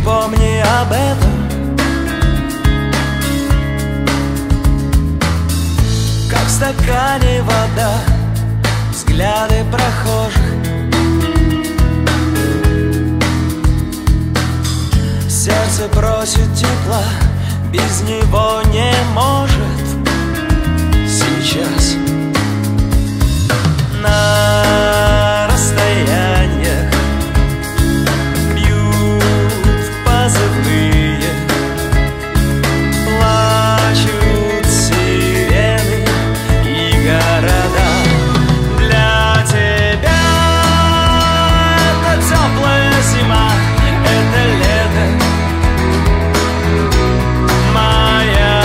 помни об этом, как в стакане вода, взгляды прохожих. Сердце просит тепла, без него не может сейчас. На расстояниях бьют позывные, плачут сирены и города. Для тебя это теплая зима, это лето. Моя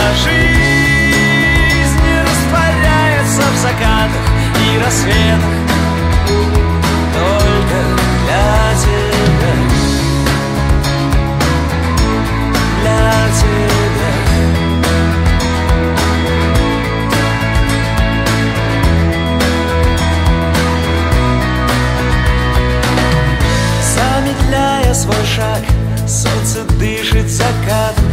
жизнь растворяется в закатах и рассветах только для тебя, для тебя. Замедляя свой шаг, солнце дышит закатом.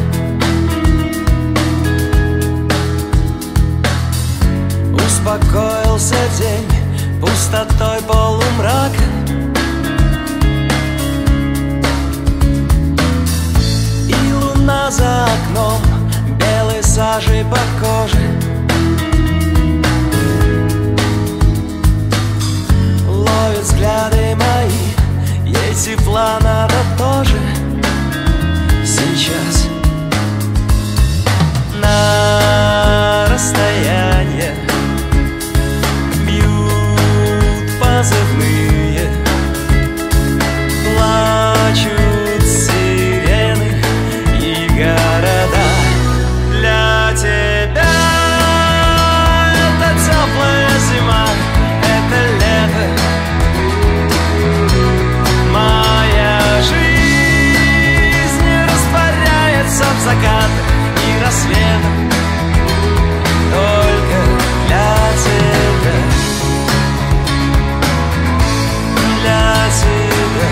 Успокоился день пустотой полумрака. И луна за окном белой сажей по коже. Ловит взгляды мои, ей тепла надо тоже сейчас. На расстояние позывные, плачут сирены и города. Для тебя это теплая зима, это лето. Моя жизнь растворяется в закатах и рассветах только для тебя. Для тебя,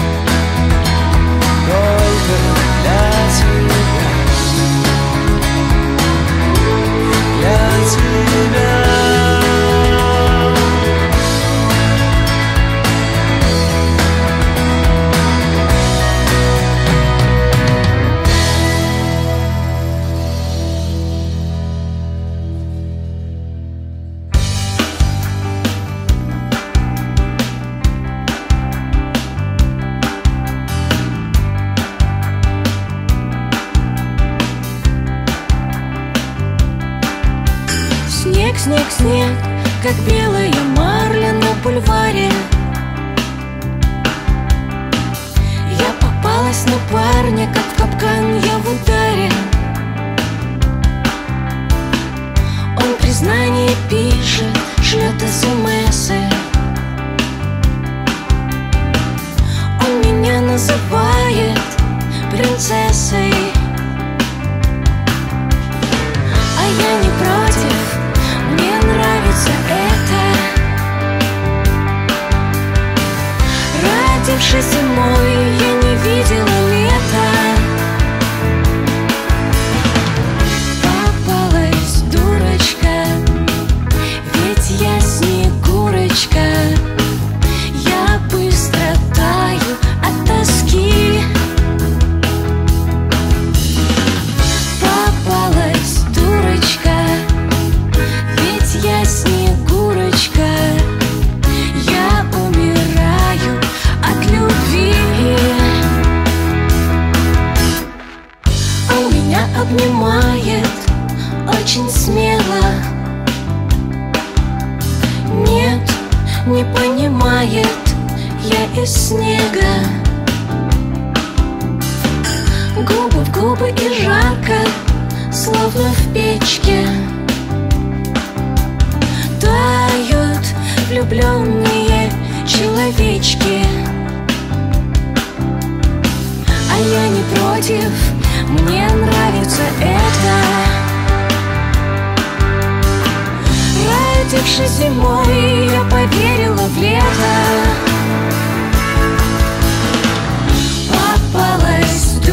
только для тебя, для тебя. Снег, снег, как белая марля на бульваре. Я попалась на парня, как в капкан я в ударе. Он признание пишет, шлет смс-ы. Он меня называет принцессой. А я не против, мне нравится это. Родившись зимой, я не видела лета. Попалась дурочка, ведь я снегурочка. Я быстро таю от тоски. Попалась дурочка, ведь я снегурочка. Я умираю от любви. Он меня обнимает очень смело. Нет, не понимает, я из снега. Губы в губы и жарко, словно в печке. Тают влюбленные человечки. А я не против, мне нравится это. Родившись зимой, я поверила в лето. Попалась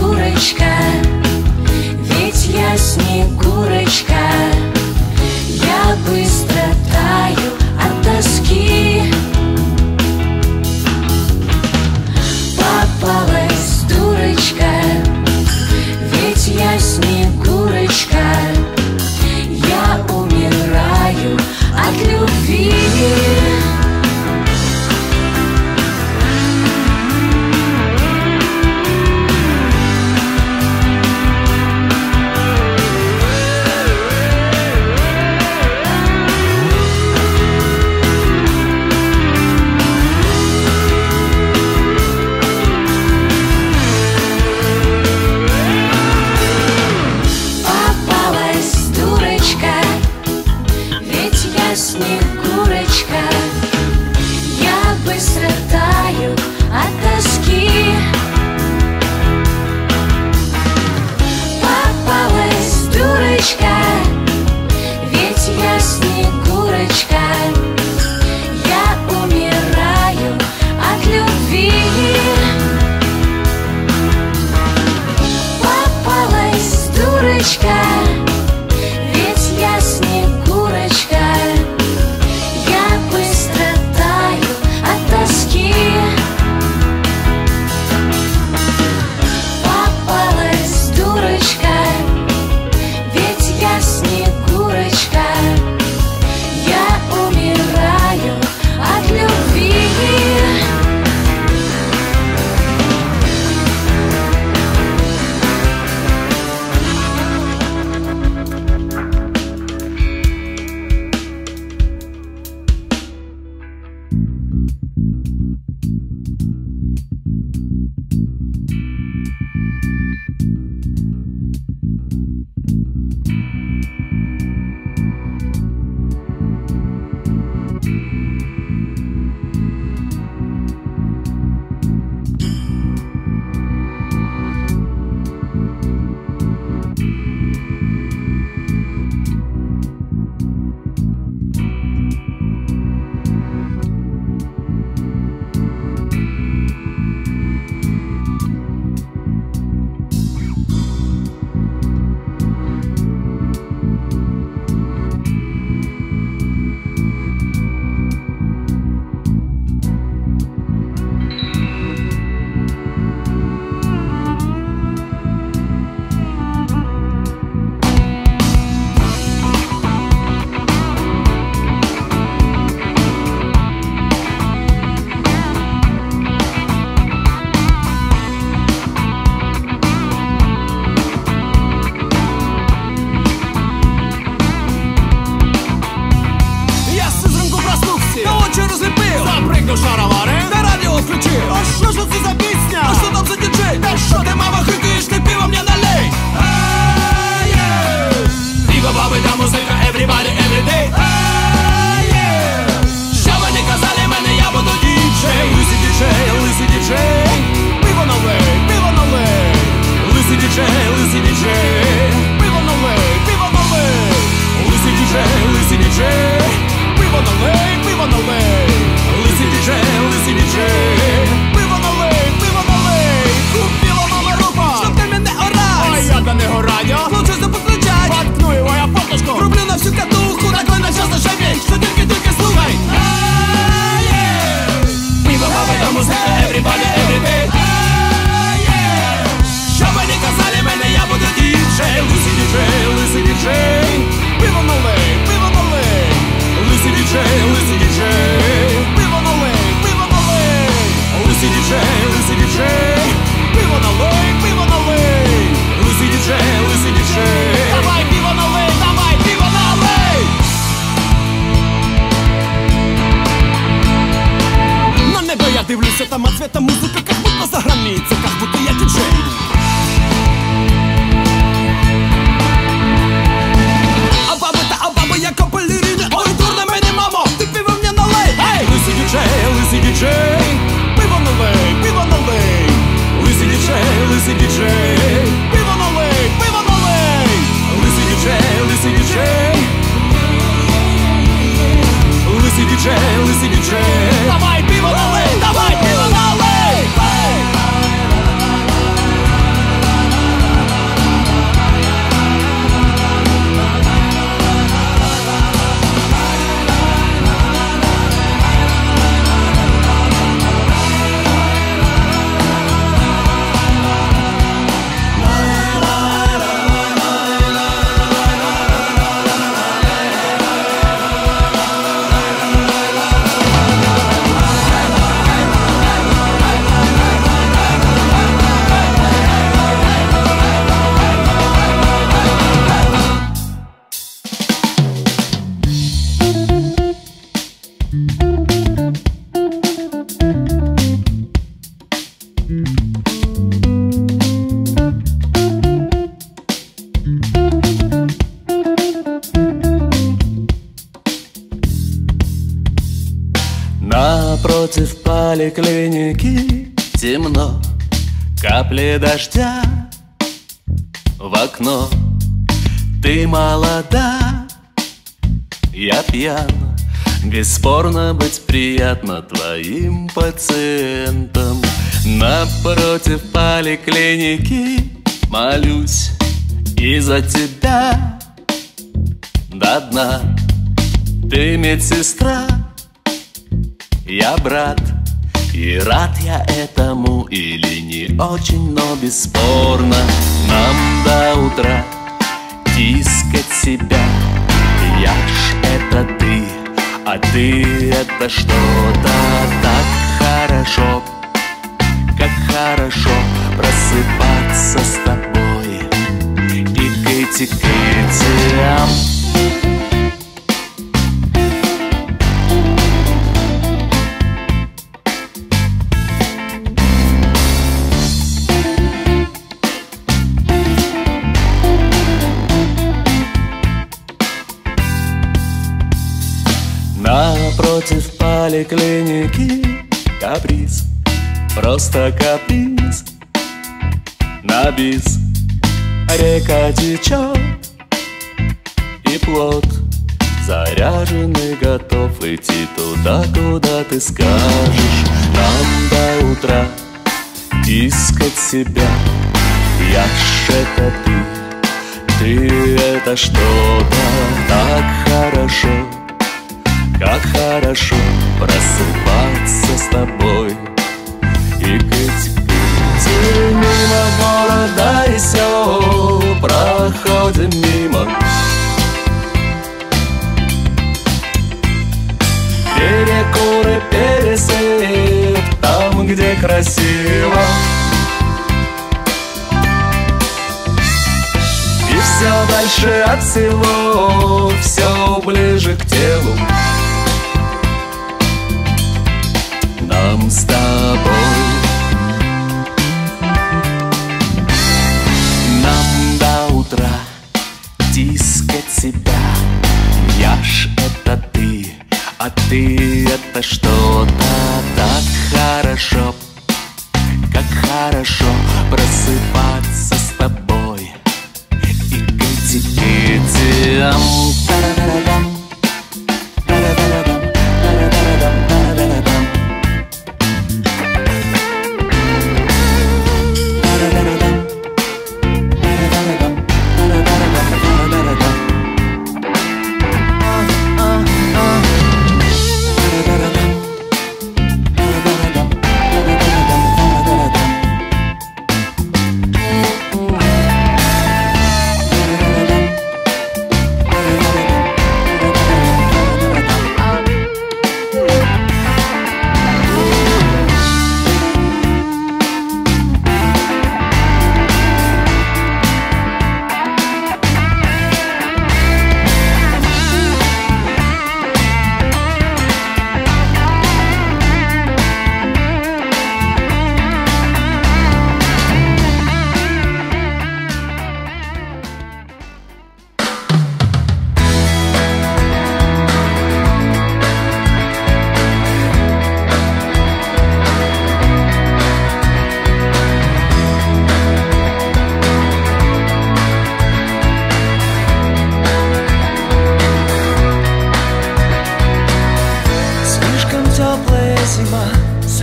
лысый диджей, пиво налей, лысый диджей, давай пиво налей, давай пиво налей. На небо я дивлюся, там отцвета музыка, как будто за границей, как будто я диджей. А баби як балерини, ой, дурна мені, мамо, ти пиво мені налей. Ей, лисий диджей, пиво налей, лисий диджей, пиво налей, лисий диджей, давай пиво налей, давай пиво налей. Напротив поликлиники темно, капли дождя в окно. Ты молода, я пьян, бесспорно быть приятно твоим пациентам. Напротив поликлиники молюсь и за тебя до дна. Ты медсестра, я брат, и рад я этому или не очень, но бесспорно нам до утра тискать себя. Я ж это ты, а ты это что-то. Так хорошо, как хорошо просыпаться с тобой. И кэти-кэти-ам. Напротив поликлиники каприз, просто каприз на бис. Река течет, и плот заряженный, готов идти туда, куда ты скажешь. Нам до утра тискать себя. Я ж это ты это что-то. Так хорошо, как хорошо просыпаться с тобой. И кэти-кэти мимо города и сел проходим мимо. Перекуры, пересып там, где красиво. И все дальше от всего, все ближе к телу. Нам с тобой, нам до утра тискать себя. Я ж это ты, а ты это что-то. Так хорошо, как хорошо просыпаться с тобой. И кэти-кэти-ам. Та-да-да-да-дам.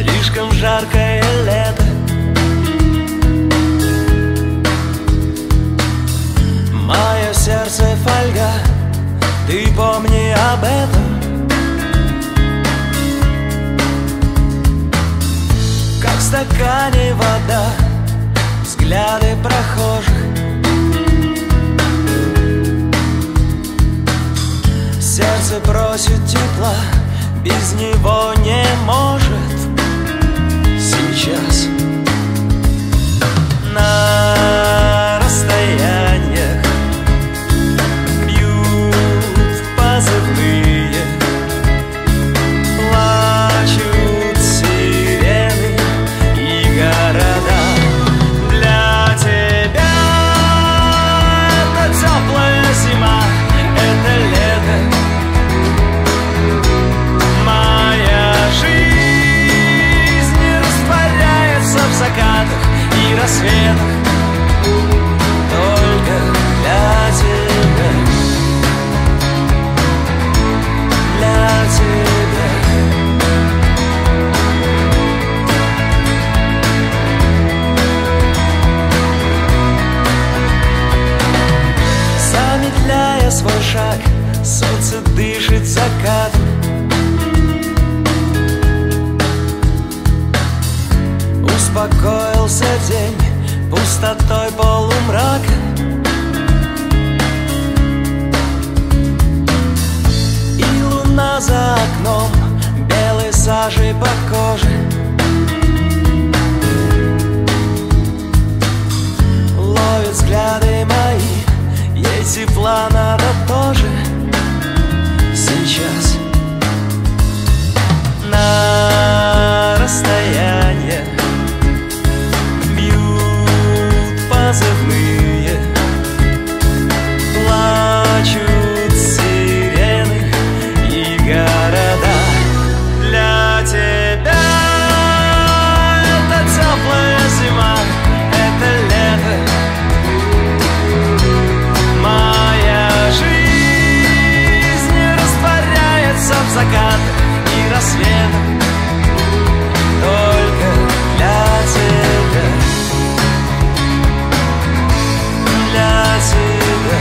слишком жаркое лето. Мое сердце фольга, ты помни об этом. Как в стакане вода, взгляды прохожих. Сердце просит тепла, без него не может сейчас. На расстояниях бьют позывные, плачут сирены и города. Для тебя это теплая зима, это лето. Моя жизнь растворяется в закатах и рассветах только для тебя, для тебя. Замедляя свой шаг, солнце дышит закатом. Успокоился день пустотой полумрака. И луна за окном белой сажей по коже. Ловит взгляды мои, ей тепла надо тоже сейчас. На расстояние позывные, плачут сирены и города. Для тебя это теплая зима, это лето. Моя жизнь растворяется в закатах и рассветах только для тебя. Для тебя.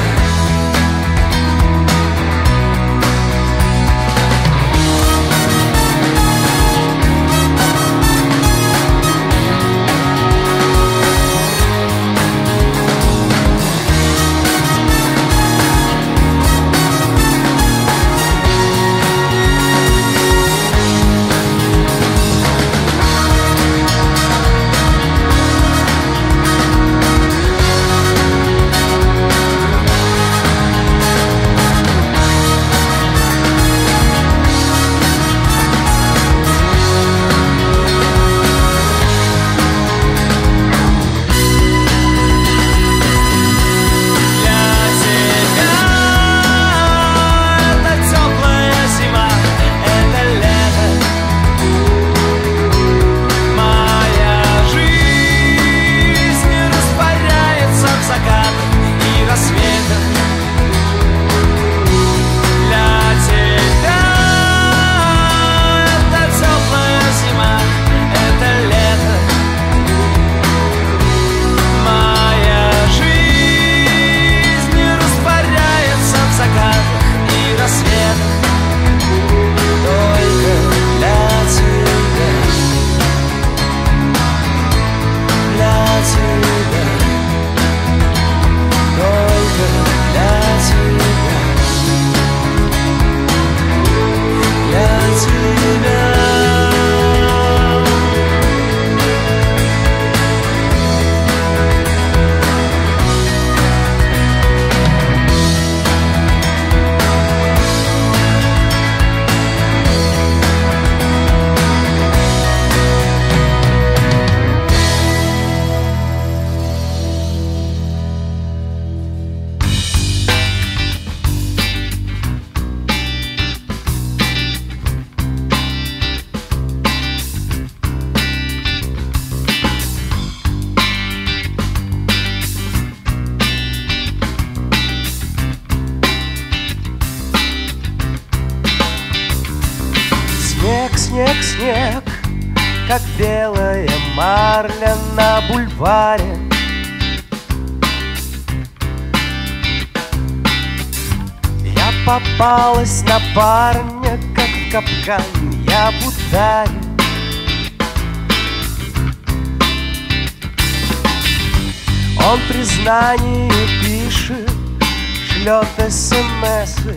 снег, снег, снег, как белая марля на бульваре. Я попалась на парня, как в капкане, я в ударе. Он признание пишет, шлет смс-ы.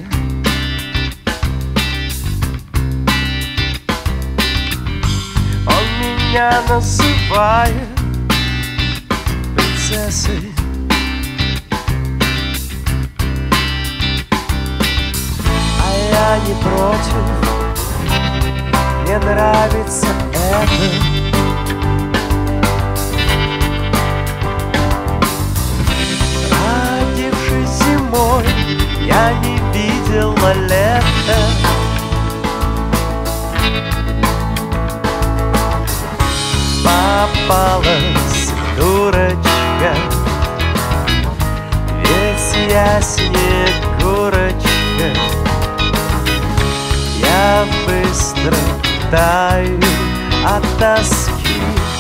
Он меня называет принцессой. А я не против, мне нравится это. Я не видела лета. Попалась дурочка, ведь я снегурочка. Я быстро таю от тоски.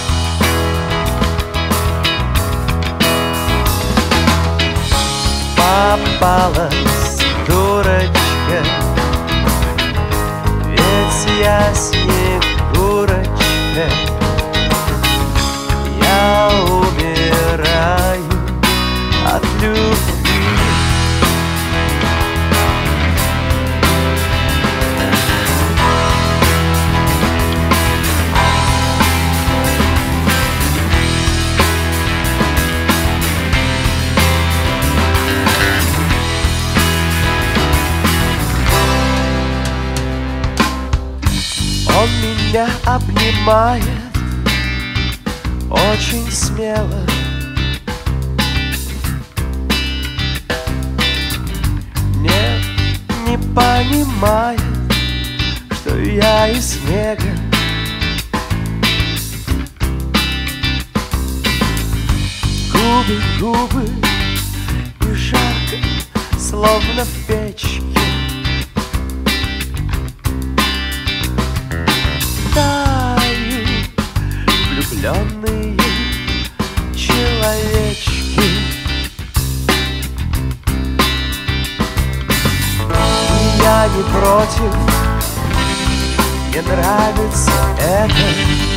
Попалась дурочка, ведь я снегурочка. Я умираю от любви. Он меня обнимает очень смело. Нет, не понимает, что я из снега. Губы, губы, и жарко, словно в печке. Влюбленные человечки. И я не против, мне нравится это.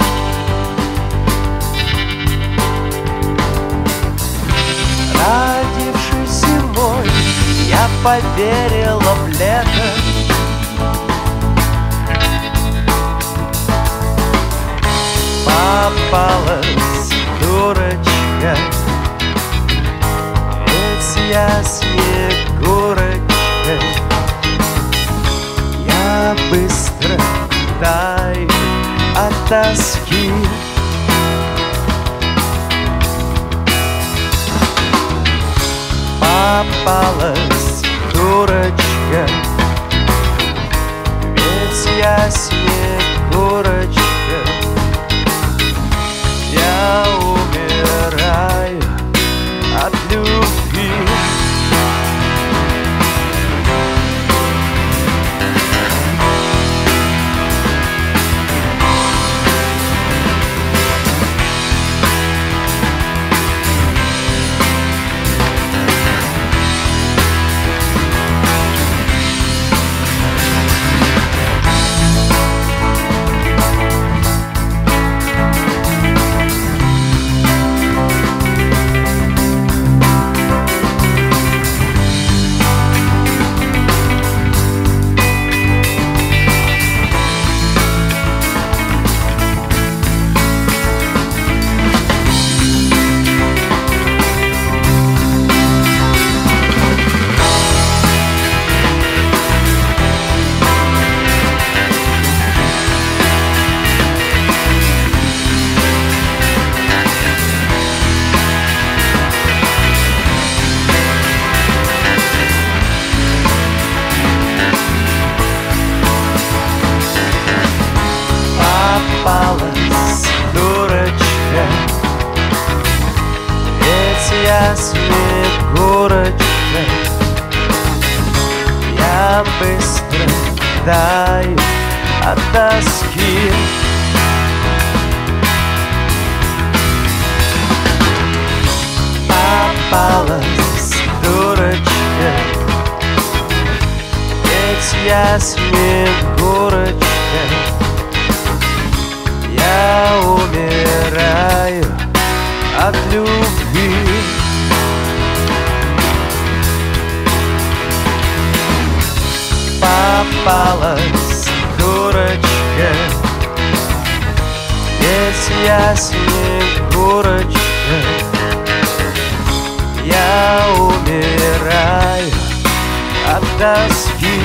Родившись зимой, я поверила в лето. Попалась дурочка, ведь я снегурочка. Я быстро таю от тоски. Попалась дурочка, ведь я снегурочка. Я умираю от любви. я снегурочка, я быстро таю от тоски. Снегурочка, я умираю от любви. Попалась дурочка, ведь я Снегурочка, я умираю от тоски.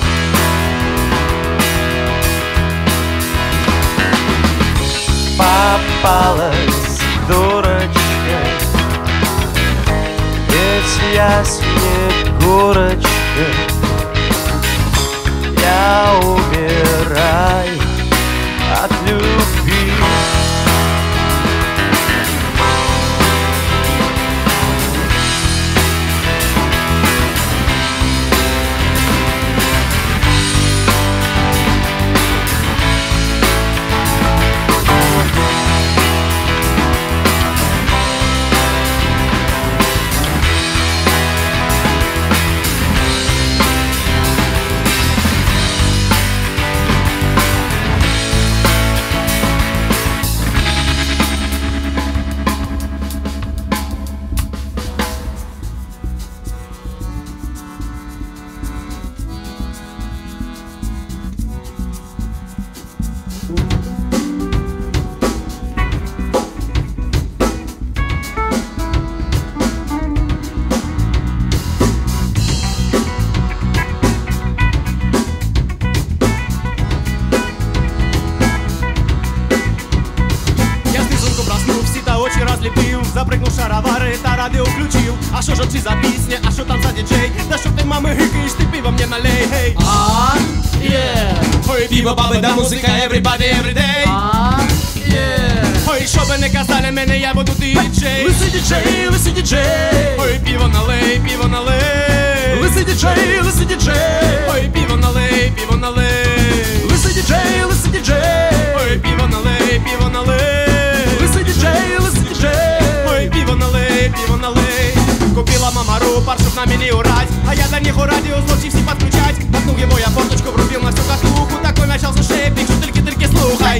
Попалась дурочка, ведь я Снегурочка, я умираю от любви. Запрыгнув шаровари та радіо включив. А що ж оці за пісня, а що там за діджей? Та що ти, мами, гикаєш, ти пиво мені налей, гей. Ой, пиво, баби, да музика, everybody, everyday. Ой, що би не казали мене, я буду діджей. Лисий діджей, лисий діджей. Ой, пиво налей, пиво налей. Лисий діджей, лисий діджей. Ой, пиво налей, пиво налей. Лисий діджей, лисий діджей. Ой, пиво налей, пиво налей. Лисий діджей, лисий діджей. Ой, пиво налей, пиво налей. Купила мама рупор, чтоб на мені урать. А я до них у радио злочи всі подключать. Воткнув его я форточку, врубил на всю катуху. Такой начался шейпик, что только слухай.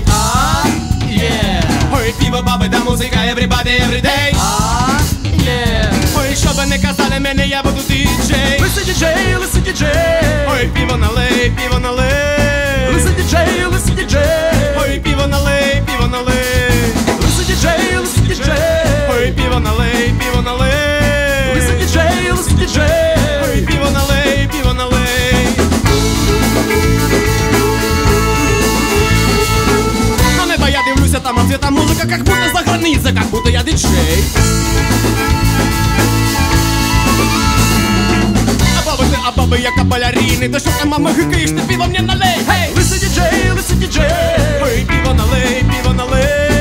Ой, пиво, баби, да музика, everybody, everyday. Ой, що би не казали мене, я буду діджей. Лисий діджей, лисий діджей. Ой, пиво налей, пиво налей. Лисий діджей, лисий діджей. Ой, пиво налей, пиво налей. Лисий діджей, лисий діджей. Ой, пиво налей, пиво налей. Лисий діджей, лисий діджей. Ой, пиво налей, пиво налей. На небо я дивлюся, там ответа музика, как будто за границей, как будто я диджей. А баби, яка балерини, то що там, мама, гикаєш, ти пиво мені налей, гей. Лисий діджей, лисий діджей. Ой, пиво налей, пиво налей.